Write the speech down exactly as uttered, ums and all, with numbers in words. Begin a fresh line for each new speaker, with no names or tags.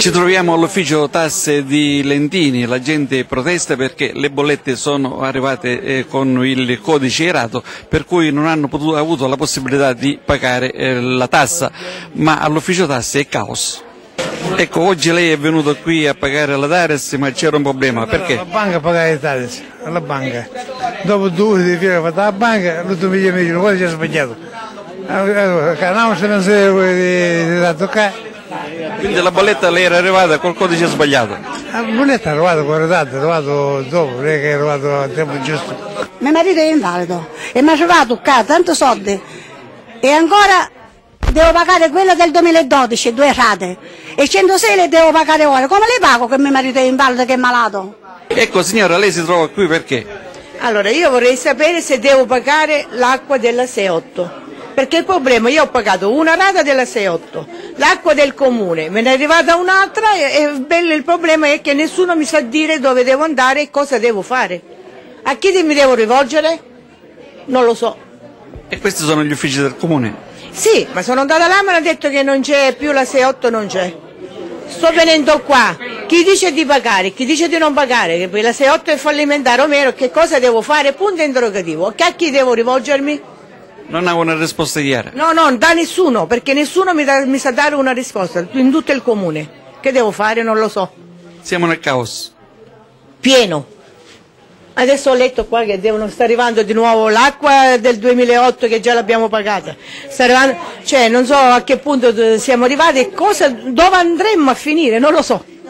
Ci troviamo all'ufficio tasse di Lentini, la gente protesta perché le bollette sono arrivate eh, con il codice erato, per cui non hanno potuto, avuto la possibilità di pagare eh, la tassa, ma all'ufficio tasse è caos. Ecco, oggi lei è venuto qui a pagare la Dares, ma c'era un problema, perché?
La banca paga le Dares, alla banca. Dopo due ore di fila fatta la banca, l'ultimo mese mi dicono, guarda c'è sbagliato. Allora, non se non si deve toccare.
Quindi la bolletta le era arrivata col codice sbagliato?
La bolletta è arrivata con ritardo, è arrivato dopo, non è che è arrivato al tempo giusto.
Mio marito è invalido e mi ha trovato qua tanti soldi e ancora devo pagare quella del duemiladodici, due rate, e centosei le devo pagare ora. Come le pago che mio marito è invalido che è malato?
Ecco signora, lei si trova qui perché?
Allora io vorrei sapere se devo pagare l'acqua della sei otto. Perché il problema, io ho pagato una rata della sei otto, l'acqua del comune, me ne è arrivata un'altra e, e bello, il problema è che nessuno mi sa dire dove devo andare e cosa devo fare. A chi mi devo rivolgere? Non lo so.
E questi sono gli uffici del comune?
Sì, ma sono andata là e mi hanno detto che non c'è più la sei otto, non c'è. Sto venendo qua, chi dice di pagare, chi dice di non pagare, che poi la sei otto è fallimentare o meno, che cosa devo fare? Punto interrogativo. A chi devo rivolgermi?
Non ha una risposta chiara?
No, no, da nessuno, perché nessuno mi, da, mi sa dare una risposta, in tutto il comune. Che devo fare? Non lo so.
Siamo nel caos.
Pieno. Adesso ho letto qua che devono, sta arrivando di nuovo l'acqua del duemilaotto che già l'abbiamo pagata. Sta arrivando, cioè non so a che punto siamo arrivati e cosa, dove andremmo a finire, non lo so.